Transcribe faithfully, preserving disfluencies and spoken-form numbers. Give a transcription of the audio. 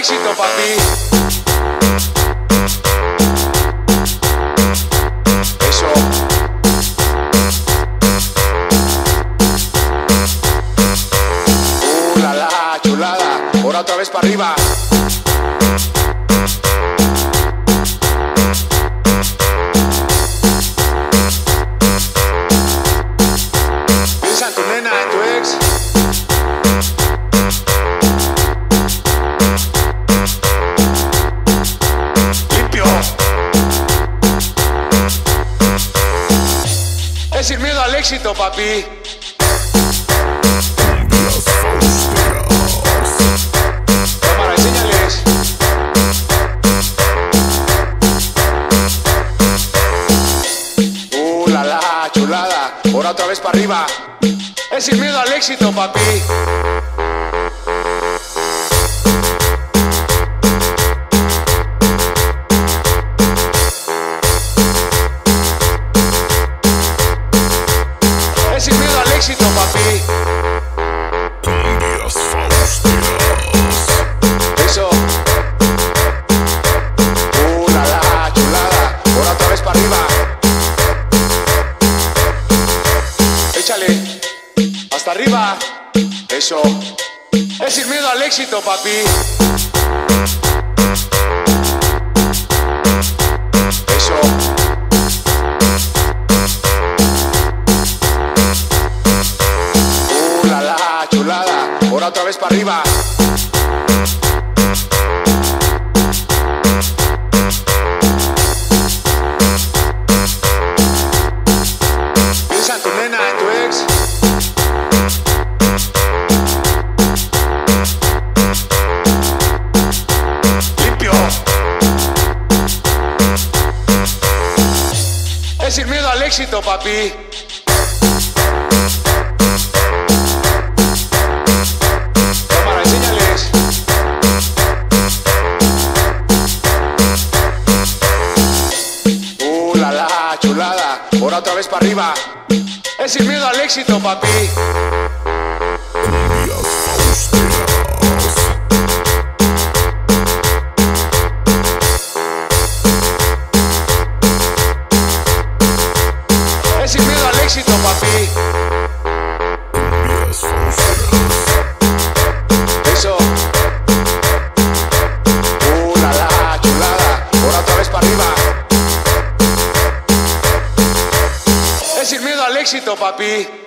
éxito, papi. Eso. Uh, la la, chulada. Ahora otra vez para arriba. Piensa en tu nena, en tu ex. Es sin miedo al éxito, papi. Cámara, enséñales. Uh, la la, chulada. Ahora otra vez para arriba. Es sin miedo al éxito, papi. Sin miedo al éxito, papi. Cumbias fausteras. Eso. Uh, la la, chulada. Ahora otra vez para arriba. Échale. Hasta arriba. Eso. Es sin miedo al éxito, papi. Eso. Chulada, ahora otra vez para arriba. Piensa en tu nena, en tu ex. Limpio. Es sin miedo al éxito, papi. Chulada, ahora otra vez para arriba. Es sin miedo al éxito, papi. Cumbias fausteras. Es sin miedo al éxito, papi. Cumbias fausteras. Eso. Uh, la la, chulada. Ahora otra vez para arriba. Es sin miedo al éxito, papi.